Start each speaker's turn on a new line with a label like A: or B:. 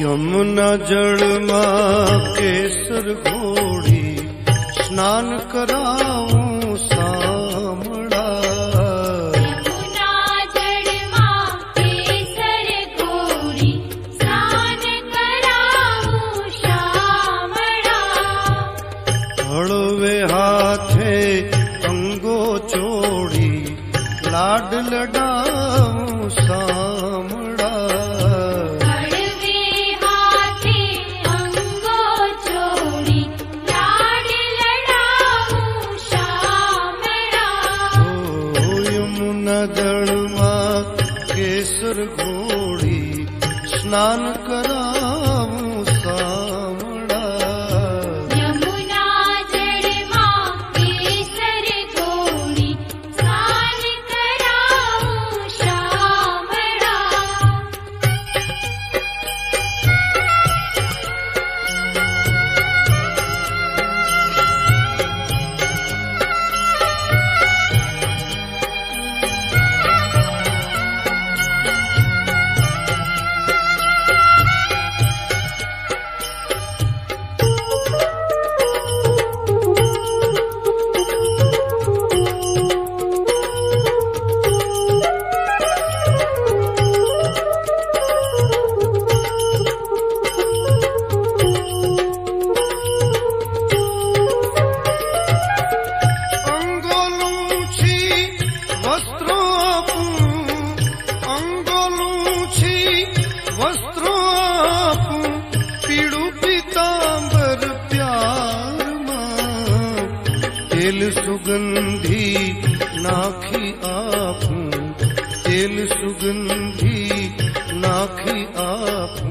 A: यमुना जळમાં केसर घोड़ी स्नान कराऊं सामड़ा।
B: यमुना जळમાં केसर घोड़ी स्नान कराऊं शामड़ा।
A: हळवे हाथे अंगो चोड़ी लाड लडाऊं सामड़ा। जळમાં केसर घोड़ी स्नान कराऊं सामड़ा।
B: यमुना जळમાં केसर घोड़ी स्नान कराऊं शामड़ा। तेल सुगंधी नाखी आपूं, तेल सुगंधी नाखी आपूं।